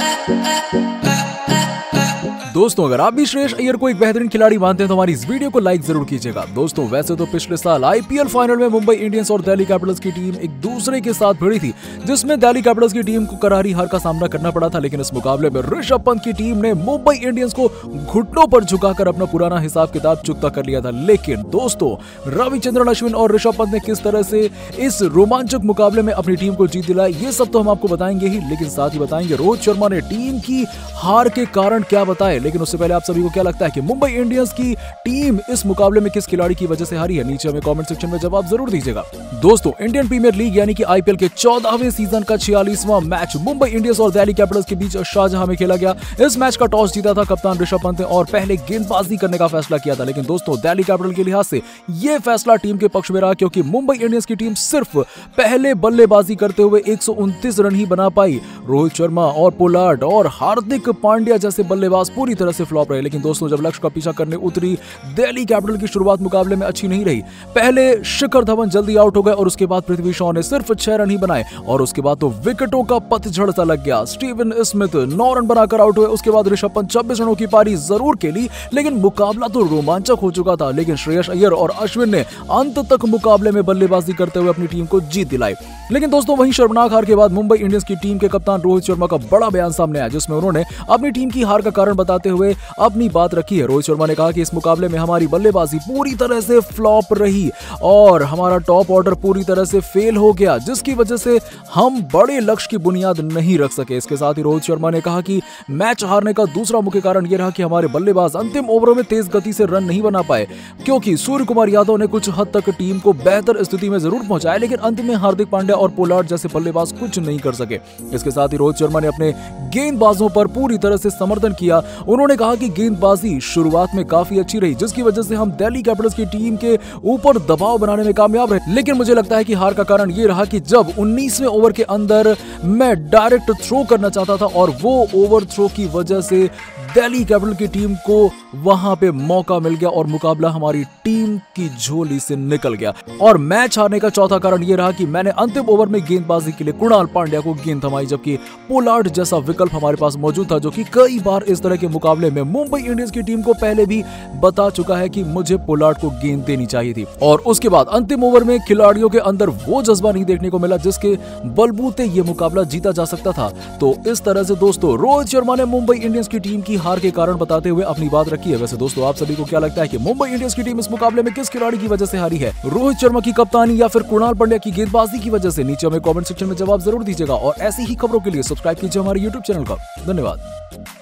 दोस्तों, अगर आप भी श्रेयस अय्यर को एक बेहतरीन खिलाड़ी मानते हैं तो हमारी इस वीडियो को लाइक जरूर कीजिएगा। दोस्तों, वैसे तो पिछले साल आईपीएल फाइनल में मुंबई इंडियंस और दिल्ली कैपिटल्स की टीम एक दूसरे के साथ भिड़ी थी, जिसमें दिल्ली कैपिटल्स की टीम को करारी हार का सामना करना पड़ा था। लेकिन इस मुकाबले में ऋषभ पंत की टीम ने मुंबई इंडियंस को घुटनों पर झुकाकर अपना पुराना हिसाब किताब चुकता कर लिया था। लेकिन दोस्तों, रविचंद्रन अश्विन और ऋषभ पंत ने किस तरह से इस रोमांचक मुकाबले में अपनी टीम को जीत दिलाई, ये सब तो हम आपको बताएंगे ही, लेकिन साथ ही बताएंगे रोहित शर्मा ने टीम की हार के कारण क्या बताए। लेकिन उससे पहले आप सभी को क्या लगता है कि मुंबई इंडियंस की टीम इस मुकाबले में किस खिलाड़ी की वजह से हारी है? नीचे हमें कमेंट सेक्शन में जवाब जरूर दीजिएगा। दोस्तों, इंडियन प्रीमियर लीग यानी कि आईपीएल के 14वें सीजन का 46वां मैच मुंबई इंडियंस और दिल्ली कैपिटल्स के बीच शारजाह में खेला गया। इस मैच का टॉस जीता था कप्तान ऋषभ पंत ने और पहले गेंदबाजी करने का फैसला किया था। लेकिन दोस्तों, दिल्ली कैपिटल के लिहाज से यह फैसला टीम के पक्ष में रहा, क्योंकि मुंबई इंडियंस की टीम सिर्फ पहले बल्लेबाजी करते हुए 129 रन ही बना पाई। रोहित शर्मा और पोलार्ड और हार्दिक पांड्या जैसे बल्लेबाज पूरी तरह से फ्लॉप रहे। लेकिन दोस्तों, जब लक्ष्य का पीछा करने उतरी दिल्ली कैपिटल की शुरुआत मुकाबले में अच्छी नहीं रही। पहले शिखर धवन जल्दी आउट हो गए और उसके बाद पृथ्वी शॉ ने सिर्फ 6 रन ही बनाए और उसके बाद तो विकेटों का पतझड़ सा लग गया। स्टीवन स्मिथ 9 रन बनाकर आउट हुए। उसके बाद ऋषभ पंत 26 रनों की पारी जरूर खेली, लेकिन मुकाबला तो रोमांचक हो चुका था। लेकिन श्रेयस अय्यर और अश्विन ने अंत तक मुकाबले में बल्लेबाजी करते हुए अपनी टीम को जीत दिलाई। लेकिन दोस्तों, वहीं शर्मनाक हार के बाद मुंबई इंडियंस की टीम के कप्तान रोहित शर्मा का बड़ा बयान सामने आया, जिसमें उन्होंने अपनी टीम की हार का कारण बताते हुए अपनी बात रखी है। रोहित शर्मा ने कहा कि इस मुकाबले में हमारी बल्लेबाजी पूरी तरह से फ्लॉप रही और हमारा टॉप ऑर्डर पूरी तरह से फेल हो गया, जिसकी वजह से हम बड़े लक्ष्य की बुनियाद नहीं रख सके। इसके साथ ही रोहित शर्मा ने कहा कि मैच हारने का दूसरा मुख्य कारण यह रहा कि हमारे बल्लेबाज अंतिम ओवरों में तेज गति से रन नहीं बना पाए, क्योंकि सूर्य कुमार यादव ने कुछ हद तक टीम को बेहतर स्थिति में जरूर पहुंचाया, लेकिन अंत में हार्दिक पांड्या और पोलार्ड जैसे बल्लेबाज कुछ नहीं कर सके। इसके साथ ही रोहित शर्मा ने अपने गेंदबाजों पर पूरी तरह से समर्थन किया। उन्होंने कहा कि गेंदबाजी शुरुआत में काफी अच्छी रही, जिसकी वजह से हम दिल्ली कैपिटल्स की टीम के ऊपर दबाव बनाने में कामयाब रहे। लेकिन मुझे लगता है कि हार का कारण यह रहा कि जब 19वें ओवर के अंदर मैं डायरेक्ट थ्रो करना चाहता था और वो ओवर थ्रो की वजह से दिल्ली कैपिटल की टीम को वहां पे मौका मिल गया और मुकाबला हमारी टीम की झोली से निकल गया। और मैच हारने का चौथा कारण यह रहा कि मैंने अंतिम ओवर में गेंदबाजी के लिए कुणाल पांड्या को गेंद थमाई, जबकि पोलार्ड जैसा विकल्प हमारे पास मौजूद था, जो कि कई बार इस तरह के मुकाबले में मुंबई इंडियंस की टीम को पहले भी बता चुका है कि मुझे पोलार्ड को गेंद देनी चाहिए थी। और उसके बाद अंतिम ओवर में खिलाड़ियों के अंदर वो जज्बा नहीं देखने को मिला जिसके बलबूते ये मुकाबला जीता जा सकता था। तो इस तरह से दोस्तों, रोहित शर्मा ने मुंबई इंडियंस की टीम की हार के कारण बताते हुए अपनी बात रखी है। वैसे दोस्तों, आप सभी को क्या लगता है कि मुंबई इंडियंस की टीम इस मुकाबले में किस खिलाड़ी की वजह से हारी है? रोहित शर्मा की कप्तानी या फिर कुणाल पांड्या की गेंदबाजी की वजह से? नीचे हमें कमेंट सेक्शन में जवाब जरूर दीजिएगा और ऐसी ही खबरों के लिए सब्सक्राइब कीजिए हमारे YouTube चैनल का। धन्यवाद।